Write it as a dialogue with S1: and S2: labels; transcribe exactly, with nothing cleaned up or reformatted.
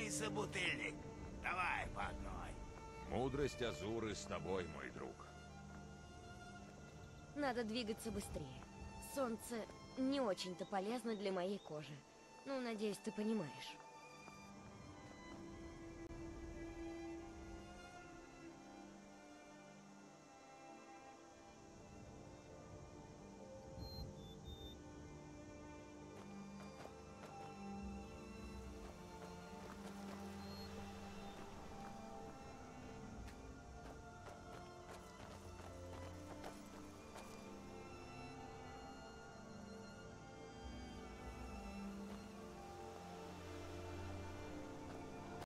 S1: мой собутыльник. Давай по одной.
S2: Мудрость Азуры с тобой, мой друг.
S3: Надо двигаться быстрее. Солнце не очень-то полезно для моей кожи. Ну, надеюсь, ты понимаешь.